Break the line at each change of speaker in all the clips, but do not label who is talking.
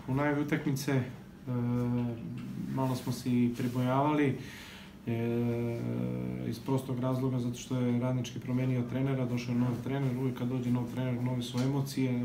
u najavi utakmice malo smo se i pribojavali iz prostog razloga zato što je Radnički promenio trenera, došao je nov trener, uvijek kad dođe nov trener, nove su emocije,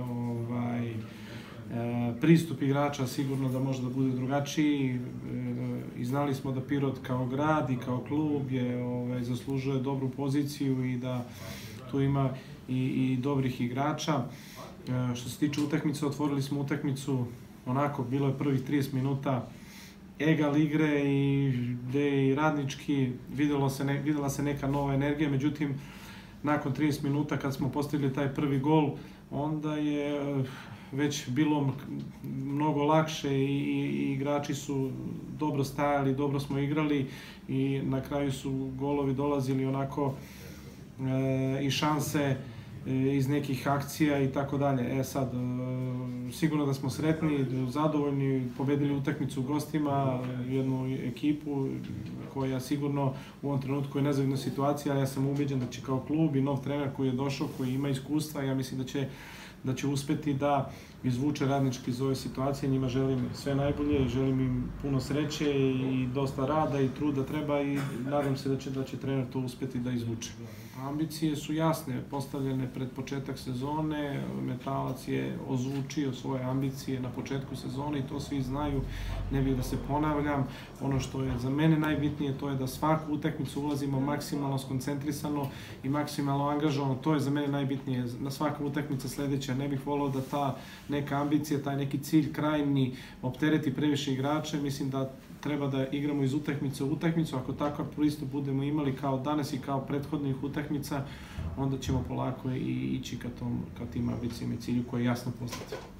pristup igrača sigurno da može da bude drugačiji i znali smo da Pirot kao grad i kao klub zaslužuje dobru poziciju i da tu ima i dobrih igrača. Što se tiče utakmice, otvorili smo utakmicu onako, bilo je prvih 30 minuta egal igre i gde je i Radnički, videla se neka nova energija, međutim nakon 30 minuta kad smo postigli taj prvi gol, onda je već bilo mnogo lakše i igrači su dobro stajali, dobro smo igrali i na kraju su golovi dolazili onako i šanse iz nekih akcija i tako dalje. Sad, sigurno da smo sretni, zadovoljni, pobedili utakmicu u gostima, jednu ekipu koja sigurno u ovom trenutku je nezavidna situacija, ali ja sam ubeđen da će kao klub i nov trener koji je došao, koji ima iskustva, ja mislim da će uspeti da izvuče Radnički iz ove situacije. Njima želim sve najbolje i želim im puno sreće i dosta rada i truda treba i nadam se da će trener to uspeti da izvuče. Ambicije su jasne, postavljene pred početak sezone, Metalac je ozvučio svoje ambicije na početku sezone i to svi znaju, ne bih da se ponavljam. Ono što je za mene najbitnije to je da svaku utakmicu ulazimo maksimalno skoncentrisano i maksimalno angažovano, to je za mene najbitnije. Na svaka utakmica sledeća, ne bih volao da ta neka ambicija, taj neki cilj krajnji optereti previše igrače, mislim da treba da igramo iz utakmice u utakmicu. Ako takav pristup budemo imali kao danas i kao prethodnih utakmica, onda ćemo polako i ići ka tim ambicijama i cilju koji je jasno postavljen.